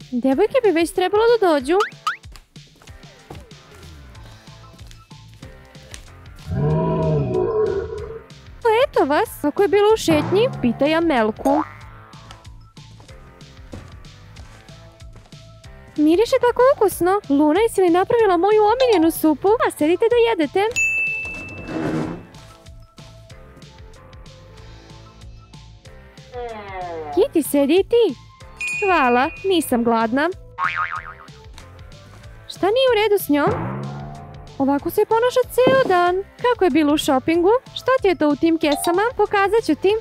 Devojke bi već trebalo da dođu. Eto vas, kako je bilo u šetnji, pitaj Amelku. Miriše tako ukusno. Luna, jesi li napravila moju omiljenu supu? A sedite da jedete. Kitty, sedi i ti. Hvala, nisam gladna. Šta nije u redu s njom? Ovako se ponaša ceo dan. Kako je bilo u šopingu? Šta ti je to u tim kesama? Pokazat ću ti.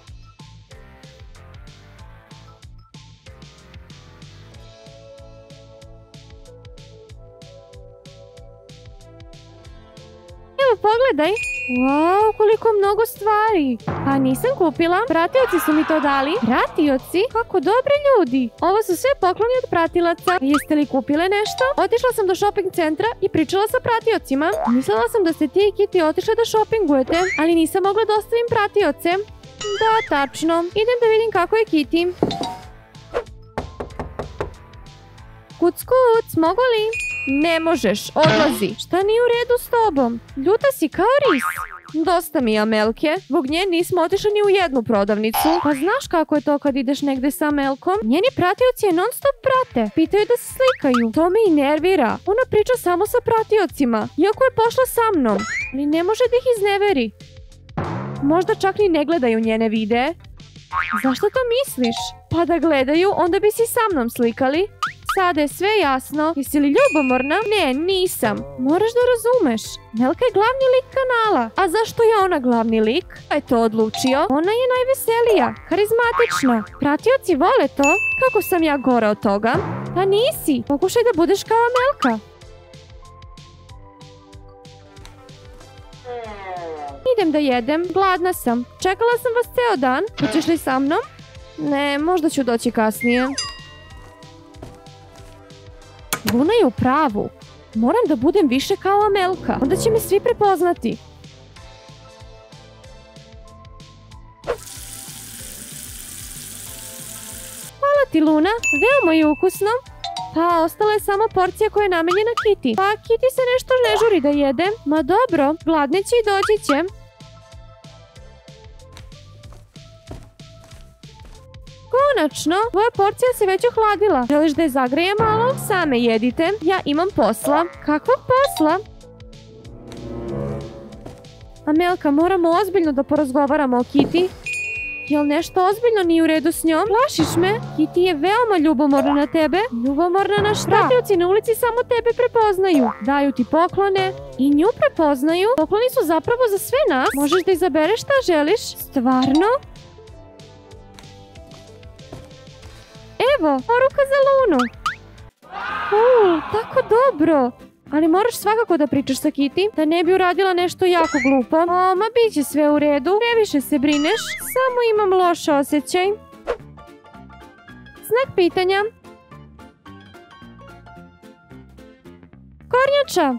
Evo, pogledaj. Wow, koliko mnogo stvari. Pa nisam kupila. Pratioci su mi to dali. Pratioci? Kako dobri ljudi. Ovo su sve pokloni od pratilaca. Jeste li kupile nešto? Otišla sam do shopping centra i pričala sa pratiocima. Mislila sam da ste ti i Kitty otišli da shoppingujete, ali nisam mogla da ostavim pratioce. Da, tačno. Idem da vidim kako je Kitty. Kuc, kuc, mogu li? Ne možeš, odlazi. Šta nije u redu s tobom? Ljuta si kao ris. Dosta mi je Amelke. Zbog nje nismo otišli ni u jednu prodavnicu. Pa znaš kako je to kad ideš negde sa Amelkom? Njeni pratioci je non stop prate. Pitaju da se slikaju. To me i nervira. Ona priča samo sa pratiocima. Iako je pošla sa mnom. Ali ne može da ih izneveri. Možda čak ni ne gledaju njene videe. Zašto to misliš? Pa da gledaju, onda bi si sa mnom slikali. Sada je sve jasno. Jesi li ljubomorna? Ne, nisam. Moraš da razumeš. Melka je glavni lik kanala. A zašto je ona glavni lik? Ko je to odlučio? Ona je najveselija, karizmatična. Pratioci vole to. Kako sam ja gora od toga? Pa nisi. Pokušaj da budeš kao Melka. Idem da jedem. Gladna sam. Čekala sam vas ceo dan. Hoćeš li sa mnom? Ne, možda ću doći kasnije. Luna je u pravu. Moram da budem više kao Amelka. Onda će me svi prepoznati. Hvala ti, Luna. Veoma je ukusno. Pa, ostala je samo porcija koja je namenjena Kitty. Pa, Kitty se nešto ne žuri da jede. Ma dobro, gladne će i doći će. Konačno, tvoja porcija se već ohladila. Želiš da je zagreje malo? Same jedite. Ja imam posla. Kakvog posla? Amelka, moramo ozbiljno da porazgovaramo o Kitty. Jel nešto ozbiljno nije u redu s njom? Plašiš me? Kitty je veoma ljubomorna na tebe. Ljubomorna na šta? Pratioci na ulici samo tebe prepoznaju. Daju ti poklone i nju prepoznaju. Pokloni su zapravo za sve nas. Možeš da izabereš šta želiš. Stvarno? Evo, poruka za Lunu. Tako dobro. Ali moraš svakako da pričaš sa Kitty, da ne bi uradila nešto jako glupo. Ma bit će sve u redu. Previše se brineš. Samo imam loš osjećaj. Znak pitanja. Kornjača.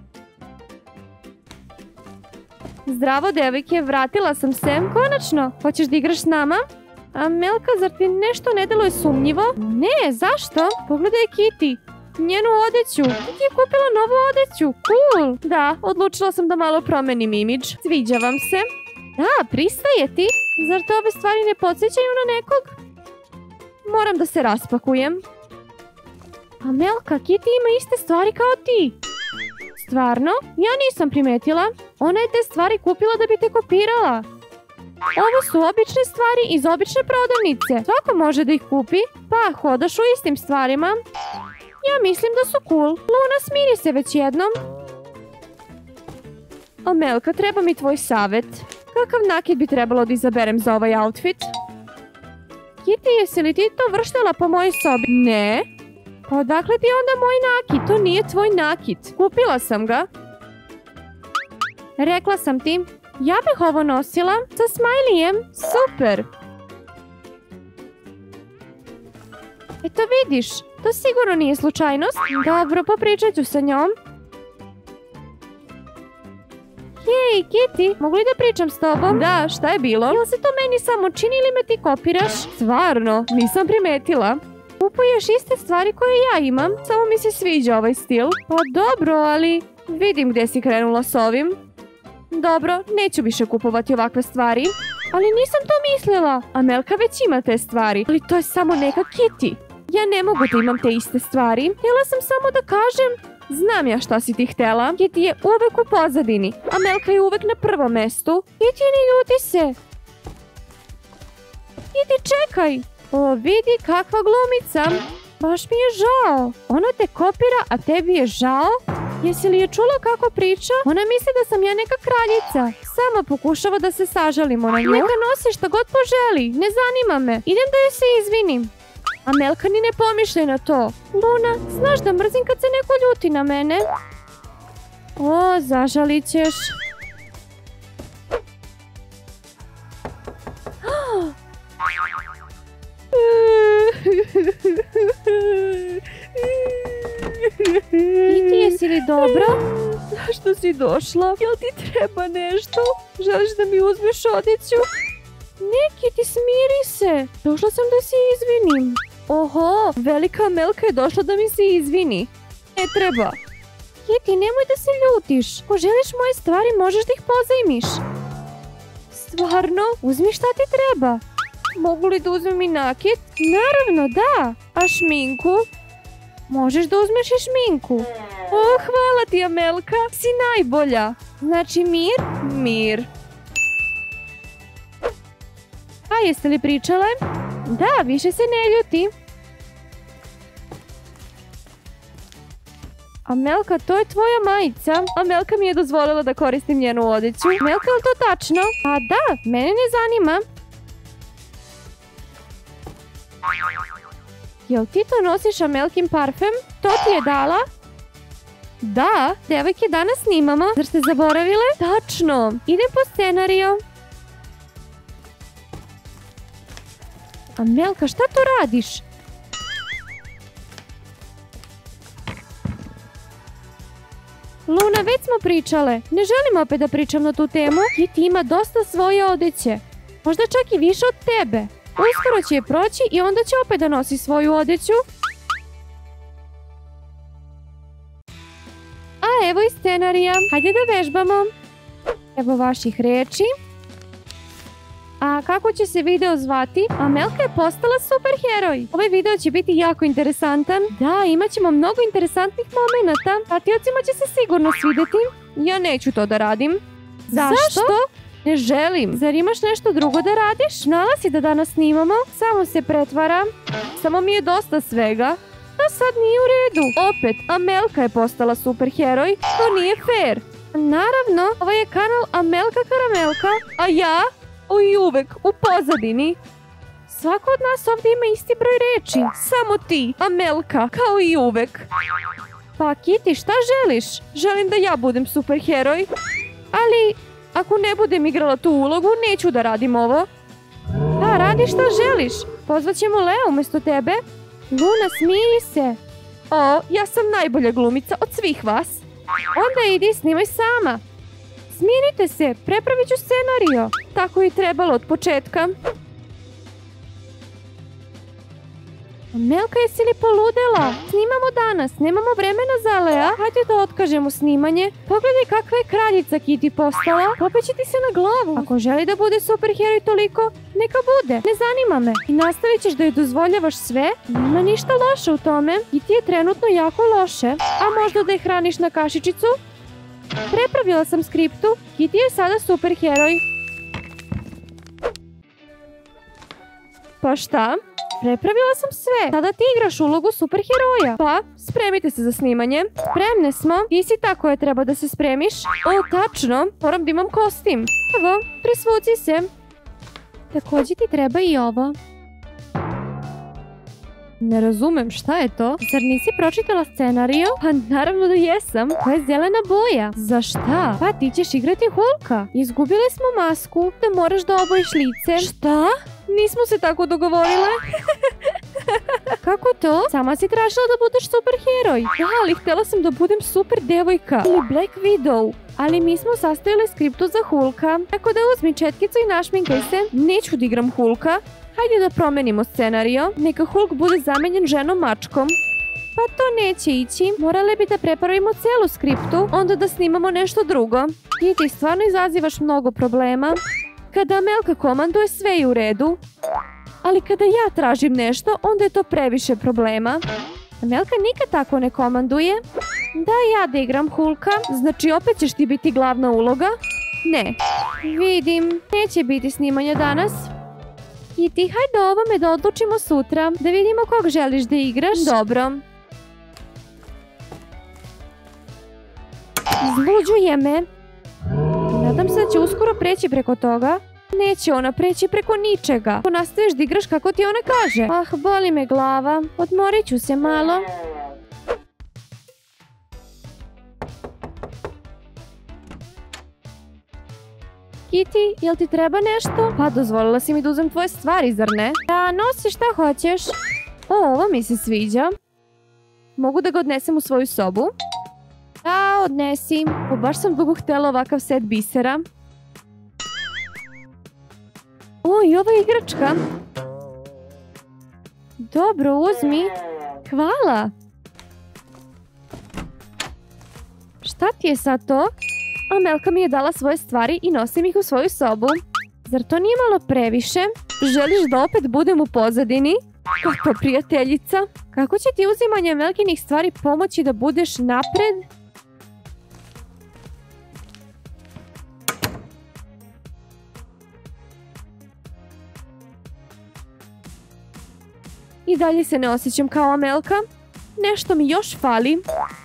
Zdravo, devojke, vratila sam se. Konačno, hoćeš da igraš s nama? Amelka, zar ti nešto ne deluje sumnjivo? Ne, zašto? Pogledaj Kitty. Njenu odeću. Ti je kupila novu odeću. Cool. Da, odlučila sam da malo promenim imidž. Sviđa vam se? Da, pristaje ti. Zar te ove stvari ne podsjećaju na nekog? Moram da se raspakujem. Amelka, Kitty ima iste stvari kao ti. Stvarno? Ja nisam primetila. Ona je te stvari kupila da bi te kopirala. Ovo su obične stvari iz obične prodavnice. Svako može da ih kupi. Pa, hodaš u istim stvarima. Ja mislim da su cool. Luna, smiri se već jednom. Amelka, treba mi tvoj savjet. Kakav nakit bi trebalo da izaberem za ovaj outfit? Kitty, jesi li ti to vrštala po mojoj sobi? Ne. Pa odakle ti onda moj nakit? To nije tvoj nakit. Kupila sam ga. Rekla sam ti. Ja bih ovo nosila sa smajlijem. Super. Eto vidiš, to sigurno nije slučajnost. Dobro, popričat ću sa njom. Hej, Kitty, mogu li da pričam s tobom? Da, šta je bilo? Jel se to meni samo čini ili me ti kopiraš? Stvarno, nisam primetila. Kupuješ iste stvari koje ja imam, samo mi se sviđa ovaj stil. Pa dobro, ali vidim gdje si krenula s ovim. Dobro, neću više kupovati ovakve stvari. Ali nisam to mislila. Amelka već ima te stvari, ali to je samo neka Kitty. Ja ne mogu da imam te iste stvari. Htjela sam samo da kažem, znam ja šta si ti htjela. Kitty je uvek u pozadini. Amelka je uvek na prvom mestu. Kitty, ne ljuti se. Kitty, čekaj. O, vidi kakva glumica. Baš mi je žao. Ona te kopira, a tebi je žao? Jesi li je čula kako priča? Ona misli da sam ja neka kraljica. Sama pokušava da se sažalimo na nju. Neka nosi šta god poželi. Ne zanima me. Idem da joj se izvinim. Amelka ni ne pomišljaj na to. Luna, znaš da mrzim kad se neko ljuti na mene? O, zažalit ćeš. Kitty, jesi li dobro? Zašto si došla? Jel ti treba nešto? Želiš da mi uzmeš odjeću? Ne, Kitty, smiri se. Došla sam da se izvinim. Oho, velika Amelka je došla da mi se izvini. Ne treba. Kitty, nemoj da se ljutiš. Ako želiš moje stvari, možeš da ih pozajmiš. Stvarno? Uzmi šta ti treba. Mogu li da uzmem i nakit? Naravno, da. A šminku? Možeš da uzmeš i šminku. O, hvala ti, Amelka. Si najbolja. Znači mir? Mir. A jeste li pričale? Da, više se ne ljuti. Amelka, to je tvoja majica. Amelka mi je dozvolila da koristim njenu odeću. Amelka, je li to tačno? A da, mene ne zanima. Jel ti to nosiš Amelkin parfem? To ti je dala? Da, devojke, danas snimamo. Zar ste zaboravile? Tačno. Idem po scenariju. Amelka, šta to radiš? Luna, već smo pričale. Ne želim opet da pričam na tu temu. Kitty ima dosta svoje odeće. Možda čak i više od tebe. Uskoro će je proći i onda će opet da nosi svoju odeću. A evo i scenarija. Hajde da vežbamo. Evo vaših reči. A kako će se video zvati? Amelka je postala superheroj. Ovaj video će biti jako interesantan. Da, imat ćemo mnogo interesantnih momenata. Pratiocima će se sigurno svidjeti. Ja neću to da radim. Zašto? Ne želim. Zar imaš nešto drugo da radiš? Znala si da danas snimamo? Samo se pretvaram. Samo mi je dosta svega. To sad nije u redu. Opet, Amelka je postala superheroj. To nije fair. Naravno, ovo je kanal Amelka Karamelka, a ja i uvek u pozadini. Svako od nas ovdje ima isti broj reči. Samo ti, Amelka, kao i uvek. Pa Kitty, šta želiš? Želim da ja budem superheroj. Ali ako ne budem igrala tu ulogu, neću da radim ovo. Da, radi šta želiš. Pozvat ćemo Lea umjesto tebe. Luna, smiri se. O, ja sam najbolja glumica od svih vas. Onda idi, snimaj sama. Smirite se, prepravit ću scenario. Tako je trebalo od početka. Amelka, jesi li poludela? Snimamo danas, nemamo vremena za Lea. Hajde da otkažemo snimanje. Pogledaj kakva je kraljica Kitty postala. Popet će ti se na glavu. Ako želi da bude superheroj toliko, neka bude. Ne zanima me. I nastavit ćeš da joj dozvoljavaš sve? Nema ništa loše u tome. Kitty je trenutno jako loše. A možda da je hraniš na kašičicu? Prepravila sam skriptu. Kitty je sada superheroj. Pa šta? Prepravila sam sve. Sada ti igraš ulogu superheroja. Pa, spremite se za snimanje. Spremne smo. Ti si ta koja treba da se spremiš. O, tačno. Moram da imam kostim. Evo, presvuci se. Također ti treba i ovo. Ne razumem, šta je to? Zar nisi pročitala scenariju? Pa naravno da jesam. To je zelena boja. Za šta? Pa ti ćeš igrati Hulka. Izgubile smo masku. Da moraš da obojiš lice. Šta? Nismo se tako dogovorile. Kako to? Sama si tražila da budeš superheroj. Da, ali htjela sam da budem super devojka. Ili Black Widow. Ali mi smo sastavili skriptu za Hulka, tako da uzmi četkicu i našminkaj se. Neću da igram Hulka. Hajde da promenimo scenario. Neka Hulk bude zamenjen ženom mačkom. Pa to neće ići. Morali bi da prepravimo celu skriptu, onda da snimamo nešto drugo. I ti stvarno izazivaš mnogo problema. Kada Amelka komanduje, sve je u redu. Ali kada ja tražim nešto, onda je to previše problema. Amelka nikad tako ne komanduje. Da ja da igram Hulka, znači opet ćeš ti biti glavna uloga? Ne. Vidim, neće biti snimanja danas. I ti hajde o ovome da odlučimo sutra, da vidimo kog želiš da igraš. Dobro. Izluđuje me. Nadam se da će uskoro preći preko toga. Neće ona preći preko ničega. Ako nastaviš da igraš kako ti ona kaže. Ah, boli me glava. Odmorit ću se malo. Kitty, jel ti treba nešto? Pa dozvolila si mi da uzem tvoje stvari, zar ne? Da, nosi šta hoćeš. O, ovo mi se sviđa. Mogu da ga odnesem u svoju sobu? Da, odnesi. O, baš sam dugo htjela ovakav set bisera. O, i ova igračka. Dobro, uzmi. Hvala. Šta ti je sad to? Amelka mi je dala svoje stvari i nosim ih u svoju sobu. Zar to nije malo previše? Želiš da opet budem u pozadini? Kako prijateljica? Kako će ti uzimanje Amelkinih stvari pomoći da budeš napred? I dalje se ne osjećam kao Amelka. Nešto mi još fali.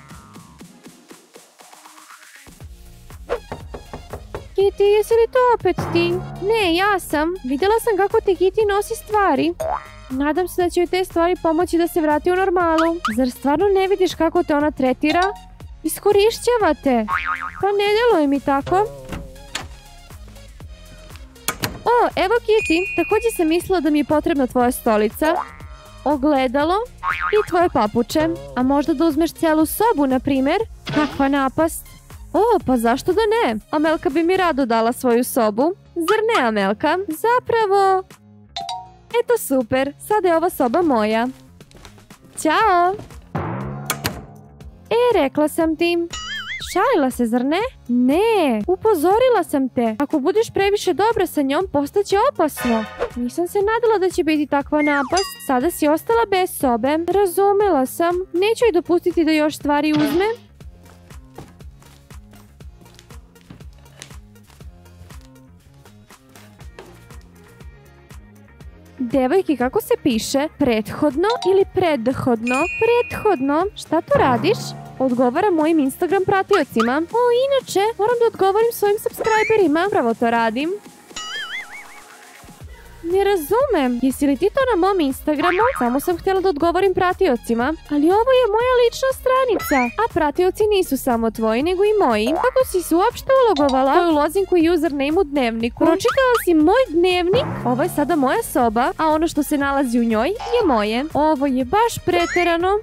Kitty, jesi li to opet ti? Ne, ja sam. Vidjela sam kako ti Kitty nosi stvari. Nadam se da će joj te stvari pomoći da se vrati u normalu. Zar stvarno ne vidiš kako te ona tretira? Iskorišćava te. Pa ne djeluje mi tako. O, evo Kitty. Također sam mislila da mi je potrebna tvoja stolica, ogledalo i tvoje papuče. A možda da uzmeš celu sobu, na primjer? Kakva napast. O, pa zašto da ne? Amelka bi mi rado dala svoju sobu. Zar ne, Amelka? Zapravo... Eto super, sada je ova soba moja. Ćao! Rekla sam ti. Šalila se, zar ne? Ne, upozorila sam te. Ako budeš previše dobra sa njom, postaće opasno. Nisam se nadala da će biti takva napast. Sada si ostala bez sobe. Razumela sam. Neću joj dopustiti da još stvari uzme. Devojki, kako se piše? Prethodno ili predhodno? Prethodno. Šta to radiš? Odgovaram mojim Instagram pratiocima. O, inače, moram da odgovorim svojim subscriberima. Pravo to radim. Ne razumem. Jesi li ti to na mom Instagramu? Samo sam htjela da odgovorim pratiocima. Ali ovo je moja lična stranica. A pratioci nisu samo tvoji, nego i moji. Kako si se uopšte ulogovala? Tvoju lozinku i username u dnevniku. Pročitala si moj dnevnik? Ovo je sada moja soba, a ono što se nalazi u njoj je moje. Ovo je baš preterano.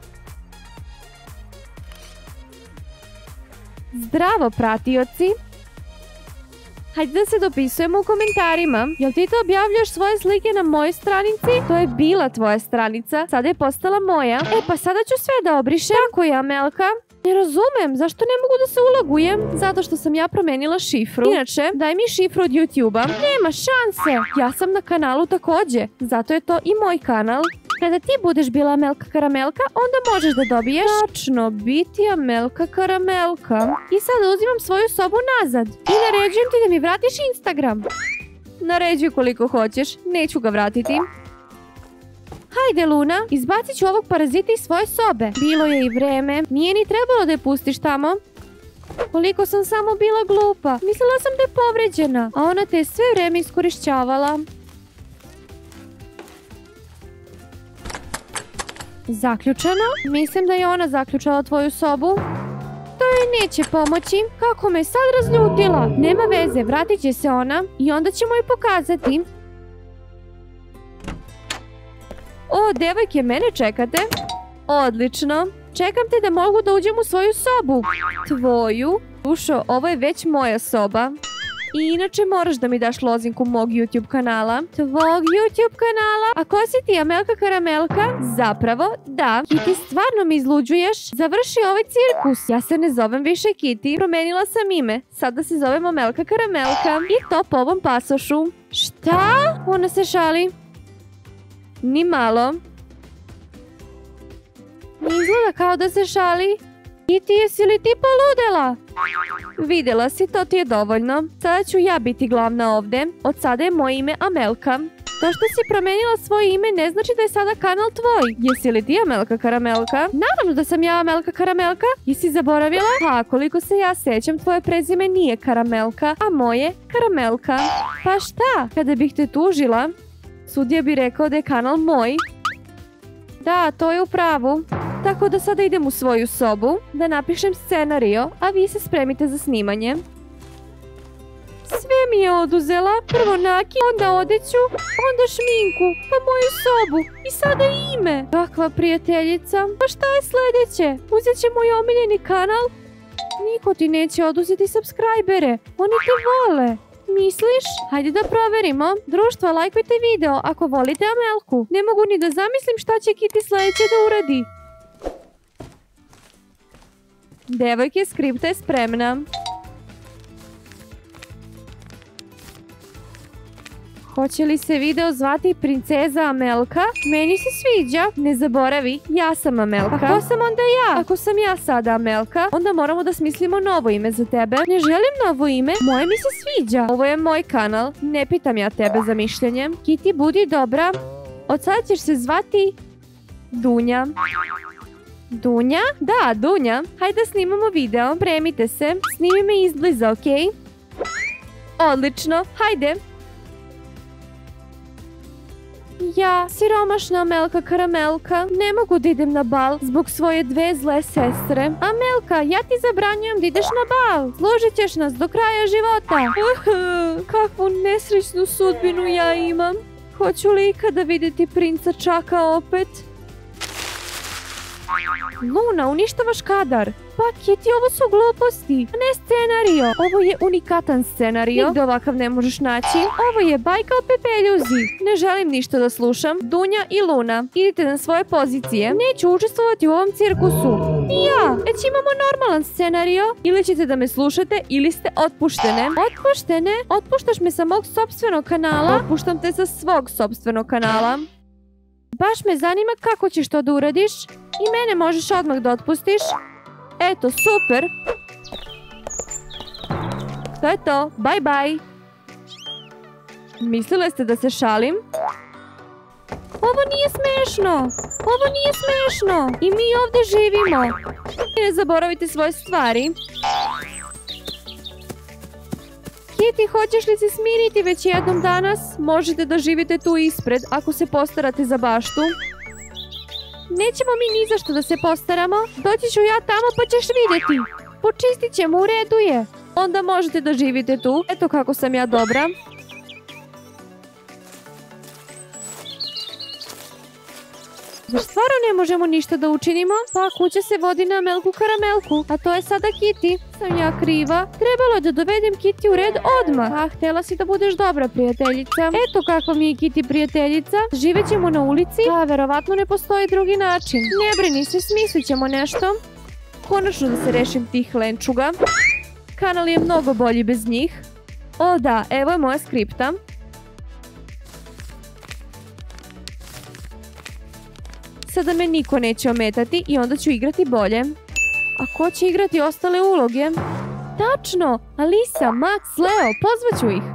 Zdravo, pratioci. Hajde da se dopisujemo u komentarima. Jel ti to objavljaš svoje slike na mojoj stranici? To je bila tvoja stranica, sada je postala moja. Pa sada ću sve da obrišem. Tako je, Amelka. Ne razumem, zašto ne mogu da se ulogujem? Zato što sam ja promenila šifru. Inače, daj mi šifru od YouTube-a. Nema šanse. Ja sam na kanalu također. Zato je to i moj kanal. Kada ti budeš bila Amelka Karamelka, onda možeš da dobiješ... Tačno, biti Amelka Karamelka. I sada uzimam svoju sobu nazad. I naređujem ti da mi vratiš Instagram. Naređuj koliko hoćeš. Neću ga vratiti. Hajde, Luna, izbacit ću ovog parazita iz svoje sobe. Bilo je i vreme. Nije ni trebalo da je pustiš tamo. Koliko sam samo bila glupa. Mislila sam da je povređena. A ona te je sve vreme iskorišćavala. Zaključeno? Mislim da je ona zaključala tvoju sobu. To joj neće pomoći. Kako me sad razljutila. Nema veze, vratit će se ona i onda ćemo joj pokazati. O, devojke, mene čekate? Odlično. Čekam te da mogu da uđem u svoju sobu. Tvoju? Ušo, ovo je već moja soba. I inače moraš da mi daš lozinku mog YouTube kanala. Tvog YouTube kanala? A ko si ti, Amelka Karamelka? Zapravo, da. Kitty, stvarno mi izluđuješ? Završi ovaj cirkus. Ja se ne zovem više Kitty. Promenila sam ime. Sada se zovem Amelka Karamelka. I to po ovom pasošu. Šta? Ona se šali. Ni malo. Izgleda kao da se šali. Kitty, jesi li ti poludela? Vidjela si, to ti je dovoljno. Sada ću ja biti glavna ovdje. Od sada je moje ime Amelka. To što si promijenila svoje ime ne znači da je sada kanal tvoj. Jesi li ti Amelka Karamelka? Naravno da sam ja Amelka Karamelka. Jesi zaboravila? Pa, koliko se ja sećam, tvoje prezime nije Karamelka, a moje Karamelka. Pa šta? Kada bih te tužila, sudija bi rekao da je kanal moj. Da, to je u pravu. Tako da sada idem u svoju sobu da napišem scenario, a vi se spremite za snimanje. Sve mi je oduzela. Prvo nakit, onda odeću, onda šminku, pa moju sobu i sada ime. Kakva prijateljica. Pa šta je sljedeće? Uzet će moj omiljeni kanal? Niko ti neće oduzeti subscribere. Oni te vole. Misliš? Hajde da proverimo. Društvo, lajkujte video ako volite Amelku. Ne mogu ni da zamislim šta će Kitty sljedeće da uradi. Devojke, skripta je spremna. Hoće li se video zvati Princeza Amelka? Meni se sviđa. Ne zaboravi, ja sam Amelka. A ko sam onda ja? Ako sam ja sada Amelka, onda moramo da smislimo novo ime za tebe. Ne želim novo ime, moje mi se sviđa. Ovo je moj kanal, ne pitam ja tebe za mišljenje. Kitty, budi dobra. Od sada ćeš se zvati Dunja. Dunja? Da, Dunja. Hajde da snimamo video. Spremite se. Snimi me izbliza, okej? Odlično. Hajde. Ja, siromašna Amelka Karamelka, ne mogu da idem na bal zbog svoje dve zle sestre. Amelka, ja ti zabranjujem da ideš na bal. Služit ćeš nas do kraja života. Kakvu nesrećnu sudbinu ja imam. Hoću li ikada vidjeti princa Čaka opet? Luna, uništavaš kadar. Pa Kitty, ovo su gluposti, ne scenario. Ovo je unikatan scenario. Nigde ovakav ne možeš naći. Ovo je bajka o Pepeljuzi. Ne želim ništa da slušam. Dunja i Luna, idite na svoje pozicije. Neću učestvovati u ovom cirkusu. I ja, već imamo normalan scenario. Ili ćete da me slušate ili ste otpuštene. Otpuštene? Otpuštaš me sa mog sopstvenog kanala? Otpuštam te sa svog sopstvenog kanala. Baš me zanima kako ćeš to da uradiš. I mene možeš odmah da otpustiš. Eto, super. To je to. Bye bye. Mislile ste da se šalim? Ovo nije smešno. Ovo nije smešno. I mi ovdje živimo. Ne zaboravite svoje stvari. Kitty, hoćeš li se smiriti već jednom danas? Možete da živite tu ispred ako se postarate za baštu. Nećemo mi ni za što da se postaramo. Doći ću ja tamo pa ćeš vidjeti. Počistit ćemo, u redu je. Onda možete da živite tu. Eto kako sam ja dobra. Zar stvarno ne možemo ništa da učinimo? Pa kuća se vodi na Amelku Karamelku, a to je sada Kitty. Sam ja kriva? Trebalo je da dovedem Kitty u red odmah. A htjela si da budeš dobra prijateljica. Eto kakva mi je Kitty prijateljica. Živet ćemo na ulici, a verovatno ne postoji drugi način. Ne brini se, smislit ćemo nešto. Konačno da se rešim tih lenčuga. Kanal je mnogo bolji bez njih. O da, evo je moja skripta. Sada me niko neće ometati i onda ću igrati bolje. A ko će igrati ostale uloge? Tačno! Alisa, Max, Leo, pozvaću ih.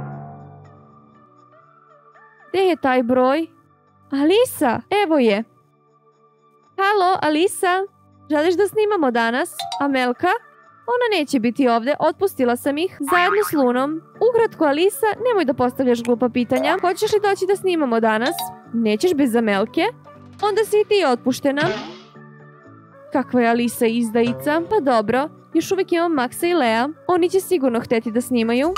Gde je taj broj? Alisa, evo je. Halo, Alisa. Želiš da snimamo danas? Amelka? Ona neće biti ovdje, otpustila sam ih, zajedno s Lunom. Ukratko, Alisa, nemoj da postavljaš glupa pitanja. Hoćeš li doći da snimamo danas? Nećeš bez Amelke? Onda si i ti otpuštena. Kakva je Alisa izdajica? Pa dobro, još uvijek imam Maxa i Lea. Oni će sigurno hteti da snimaju.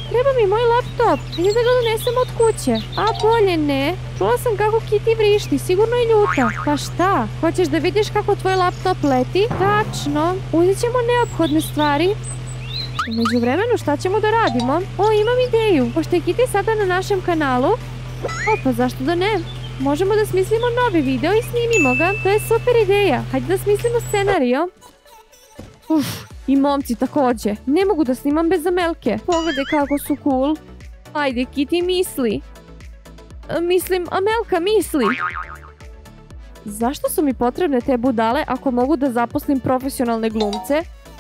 Treba mi moj laptop. Ajde da ga donesem od kuće. A bolje ne. Čula sam kako Kitty vrišti. Sigurno je ljuta. Pa šta? Hoćeš da vidiš kako tvoj laptop leti? Tačno. Uzet ćemo neophodne stvari. U međuvremenu šta ćemo da radimo? O, imam ideju. Pošto je Kitty sada na našem kanalu. O, pa zašto da ne? Možemo da smislimo novi video i snimimo ga. To je super ideja. Hajde da smislimo scenariju. I momci takođe. Ne mogu da snimam bez Amelke. Pogledaj kako su cool. Ajde, Kitty, misli. Mislim, Amelka, misli. Zašto su mi potrebne te budale ako mogu da zaposlim profesionalne glumce?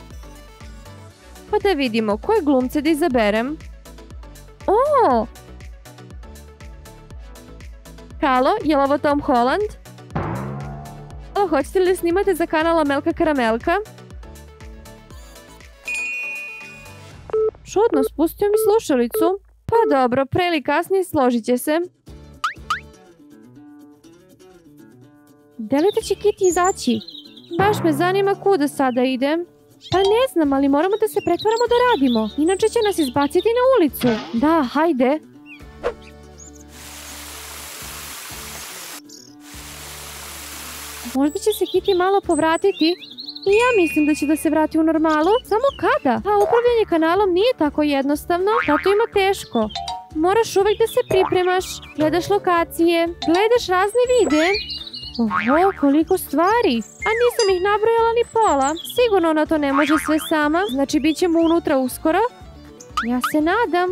Pa da vidimo, koje glumce da izaberem? O! Halo, je li ovo Tom Holland? O, hoćete li da snimate za kanal Amelka Karamelka? Čudno, spustio mi slušalicu. Pa dobro, pre ili kasnije složit će se. Delite će Kitty izaći. Baš me zanima kuda sada idem. Pa ne znam, ali moramo da se pretvaramo da radimo. Inače će nas izbaciti na ulicu. Da, hajde. Možda će se Kitty malo povratiti. I ja mislim da će da se vrati u normalu. Samo kada? Pa upravljanje kanalom nije tako jednostavno. Zato ima teško. Moraš uvek da se pripremaš. Gledaš lokacije. Gledaš razne videe. Oho, koliko stvari. A nisam ih nabrojala ni pola. Sigurno ona to ne može sve sama. Znači bit ćemo unutra uskoro. Ja se nadam.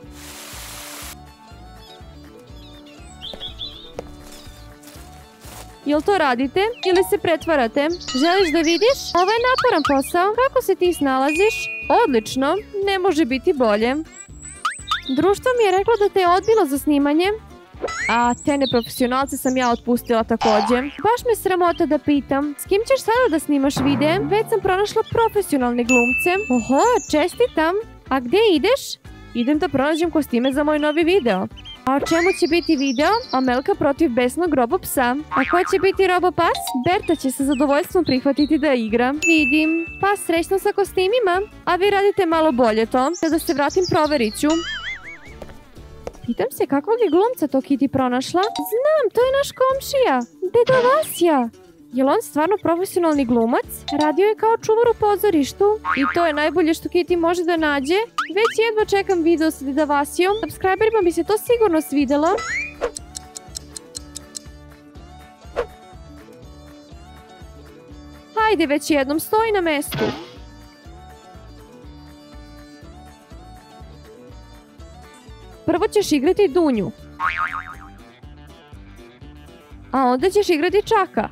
Jel to radite? Ili se pretvarate? Želiš da vidiš? Ovo je naporan posao. Kako se ti snalaziš? Odlično. Ne može biti bolje. Društvo mi je reklo da te je odbilo za snimanje. A te neprofesionalce sam ja otpustila takođe. Baš me sramota da pitam. S kim ćeš sada da snimaš videe? Već sam pronašla profesionalne glumce. Oho, čestitam. A gde ideš? Idem da pronađem kostime za moj novi video. A o čemu će biti video? Amelka protiv besnog robopsa. A ko će biti robopas? Berta će sa zadovoljstvom prihvatiti da igra. Vidim. Pa srećno sa kostimima. A vi radite malo bolje to. Kada se vratim proverit ću. Pitam se kakvog je glumca to Kitty pronašla. Znam, to je naš komšija. Deda Vasja. Je li on stvarno profesionalni glumac? Radio je kao čuvar u pozorištu. I to je najbolje što Kitty može da nađe. Već jedva čekam video sa Deda Vasijom. Subscriberima bi se to sigurno svidelo. Hajde već jednom, stoji na mestu. Prvo ćeš igrati Dunju. A onda ćeš igrati Čaka.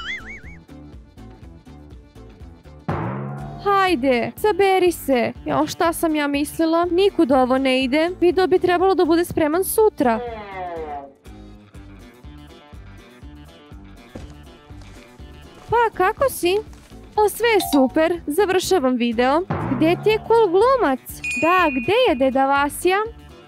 Hajde, saberi se. Jo, šta sam ja mislila? Nikud ovo ne ide. Video bi trebalo da bude spreman sutra. Pa, kako si? O, sve je super. Završavam video. Gde ti je cool glumac? Da, gde je Deda Vasija?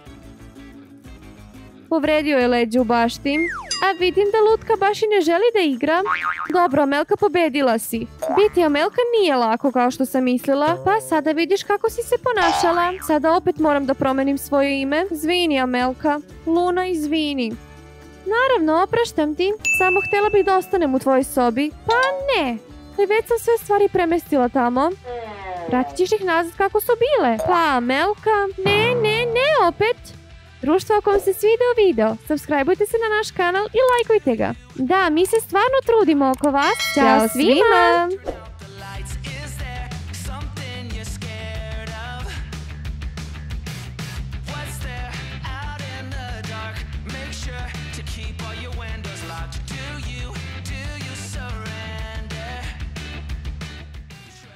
Povredio je leđe u bašti. A vidim da Lutka baš i ne želi da igra. Dobro, Amelka, pobedila si. Biti Amelka nije lako kao što sam mislila. Pa sada vidiš kako si se ponašala. Sada opet moram da promenim svoje ime. Zvini, Amelka. Luna, izvini. Naravno, opraštam ti. Samo htjela bih da ostanem u tvojoj sobi. Pa ne. Već sam sve stvari premestila tamo. Vratit ćeš ih nazad kako su bile. Pa, Amelka. Ne, opet. Društvo, ako vam se svideo video, subscribeujte se na naš kanal i lajkujte ga. Da, mi se stvarno trudimo oko vas. Ćao svima!